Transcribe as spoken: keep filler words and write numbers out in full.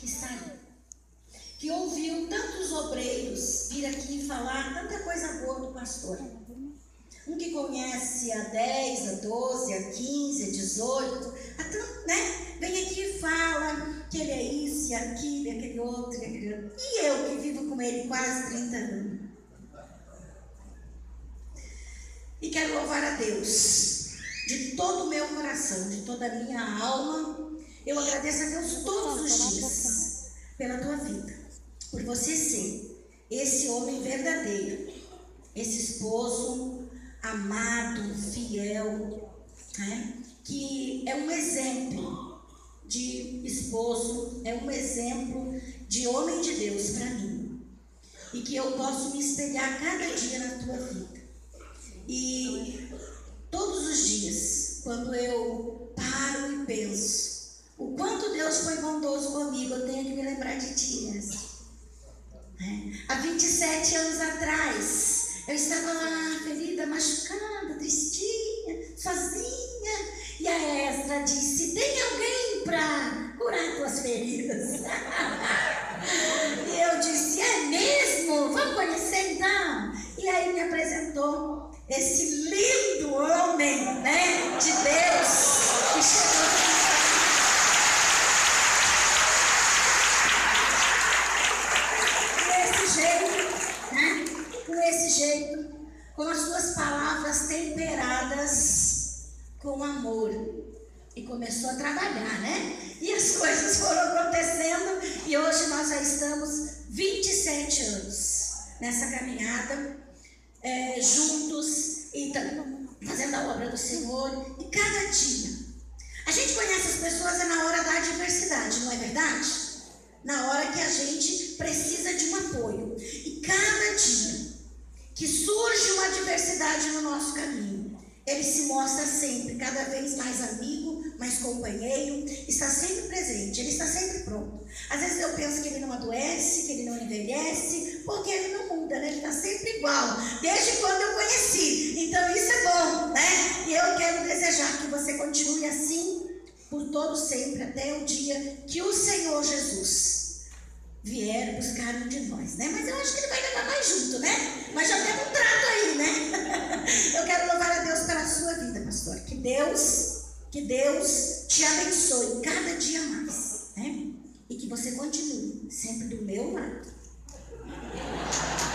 que está aí, que ouviu tantos obreiros vir aqui falar tanta coisa boa do pastor. Um que conhece há dez, a doze, a quinze, a dezoito, até, né? Vem aqui e fala que ele é isso, e aquilo, e aquele outro, e aquele outro. E eu que vivo com ele quase trinta anos. E quero louvar a Deus de todo o meu coração, de toda a minha alma. Eu agradeço a Deus todos os dias pela tua vida, por você ser esse homem verdadeiro, esse esposo amado, fiel, né? Que é um exemplo de esposo, é um exemplo de homem de Deus para mim, e que eu posso me espelhar cada dia na tua vida. E todos os dias, quando eu paro e penso o quanto Deus foi bondoso comigo, eu tenho que me lembrar de ti, Esdra. É. Há vinte e sete anos atrás, eu estava lá, ferida, machucada, tristinha, sozinha. E a Esdra disse: tem alguém para curar tuas feridas? E eu disse: é mesmo? Vamos conhecer então? E aí me apresentou esse lindo homem, né, de Deus, que chegou. Com esse jeito, com as suas palavras temperadas com amor, e começou a trabalhar, né? E as coisas foram acontecendo, e hoje nós já estamos vinte e sete anos nessa caminhada, é, juntos, e fazendo a obra do Senhor. E cada dia a gente conhece as pessoas é na hora da adversidade, não é verdade? Na hora que a gente precisa de um apoio. E cada dia que surge uma adversidade no nosso caminho, ele se mostra sempre cada vez mais amigo, mais companheiro, está sempre presente, ele está sempre pronto. Às vezes eu penso que ele não adoece, que ele não envelhece, porque ele não muda, né? Ele está sempre igual, desde quando eu conheci. Então isso é bom, né? E eu quero desejar que você continue assim por todo sempre, até o dia que o Senhor Jesus vier buscar um de nós, né? Mas eu acho que ele vai levar mais junto, né? Mas já tem um trato aí, né? Eu quero louvar a Deus pela sua vida, pastor. Que Deus, que Deus te abençoe cada dia mais, né? E que você continue sempre do meu lado.